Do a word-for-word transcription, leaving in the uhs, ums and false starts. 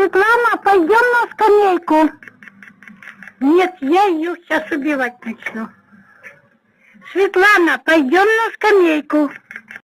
Светлана, пойдем на скамейку. Нет, я ее сейчас убивать начну. Светлана, пойдем на скамейку.